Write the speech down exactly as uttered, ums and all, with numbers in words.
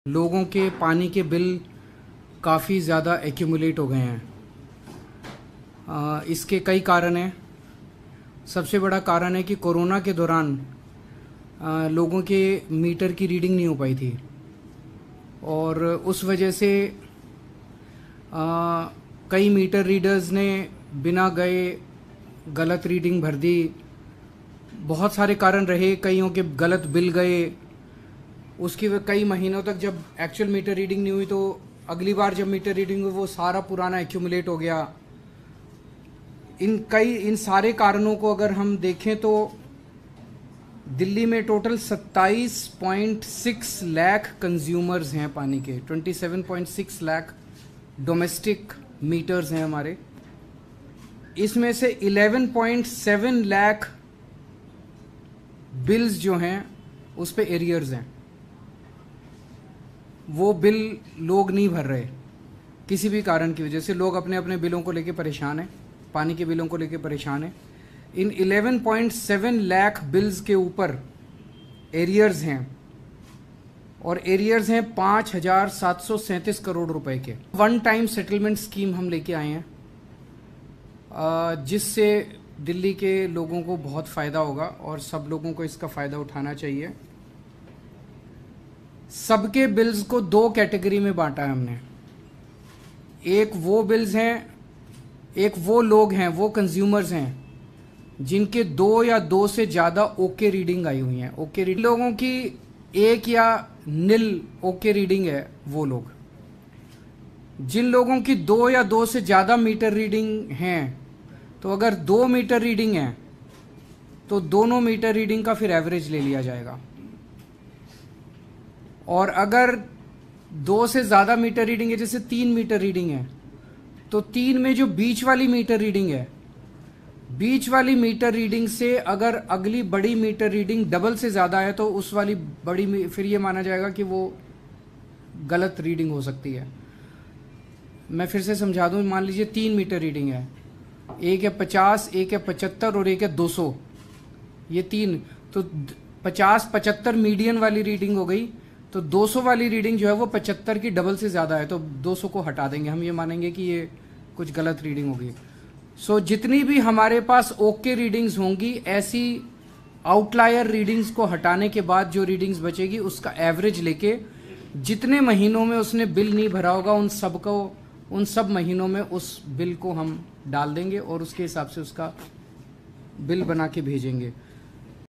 लोगों के पानी के बिल काफ़ी ज़्यादा एक्यूमुलेट हो गए हैं। आ, इसके कई कारण हैं। सबसे बड़ा कारण है कि कोरोना के दौरान आ, लोगों के मीटर की रीडिंग नहीं हो पाई थी और उस वजह से आ, कई मीटर रीडर्स ने बिना गए गलत रीडिंग भर दी। बहुत सारे कारण रहे, कईयों के गलत बिल गए। उसकी वजह कई महीनों तक जब एक्चुअल मीटर रीडिंग नहीं हुई तो अगली बार जब मीटर रीडिंग हुई वो सारा पुराना एक्यूमुलेट हो गया। इन कई इन सारे कारणों को अगर हम देखें तो दिल्ली में टोटल सत्ताईस पॉइंट छह लाख कंज्यूमर्स हैं पानी के। सत्ताईस पॉइंट छह लाख डोमेस्टिक मीटर्स हैं हमारे। इसमें से ग्यारह पॉइंट सात लाख बिल्स जो हैं उस पे एरियर्स हैं। वो बिल लोग नहीं भर रहे किसी भी कारण की वजह से। लोग अपने अपने बिलों को लेके परेशान हैं, पानी के बिलों को लेके परेशान हैं। इन ग्यारह पॉइंट सात लाख बिल्स के ऊपर एरियर्स हैं और एरियर्स हैं पाँच हजार सात सौ सैंतीस करोड़ रुपए के। वन टाइम सेटलमेंट स्कीम हम लेके आए हैं जिससे दिल्ली के लोगों को बहुत फ़ायदा होगा और सब लोगों को इसका फ़ायदा उठाना चाहिए। सबके बिल्स को दो कैटेगरी में बांटा है हमने। एक वो बिल्स हैं, एक वो लोग हैं, वो कंज्यूमर्स हैं जिनके दो या दो से ज़्यादा ओके रीडिंग आई हुई हैं। ओके रीडिंग लोगों की एक या नील ओके रीडिंग है वो लोग। जिन लोगों की दो या दो से ज़्यादा मीटर रीडिंग हैं, तो अगर दो मीटर रीडिंग है तो दोनों मीटर रीडिंग का फिर एवरेज ले लिया जाएगा। और अगर दो से ज़्यादा मीटर रीडिंग है, जैसे तीन मीटर रीडिंग है, तो तीन में जो बीच वाली मीटर रीडिंग है, बीच वाली मीटर रीडिंग से अगर अगली बड़ी मीटर रीडिंग डबल से ज़्यादा है तो उस वाली बड़ी फिर ये माना जाएगा कि वो गलत रीडिंग हो सकती है। मैं फिर से समझा दूं, मान लीजिए तीन मीटर रीडिंग है, एक है पचास, एक है पचहत्तर और एक है दो सौ। ये तीन, तो पचास पचहत्तर मीडियन वाली रीडिंग हो गई, तो दो सौ वाली रीडिंग जो है वो पचहत्तर की डबल से ज़्यादा है, तो दो सौ को हटा देंगे। हम ये मानेंगे कि ये कुछ गलत रीडिंग होगी। सो so, जितनी भी हमारे पास ओके रीडिंग्स होंगी, ऐसी आउटलायर रीडिंग्स को हटाने के बाद जो रीडिंग्स बचेगी उसका एवरेज लेके जितने महीनों में उसने बिल नहीं भरा होगा उन सब को उन सब महीनों में उस बिल को हम डाल देंगे और उसके हिसाब से उसका बिल बना के भेजेंगे।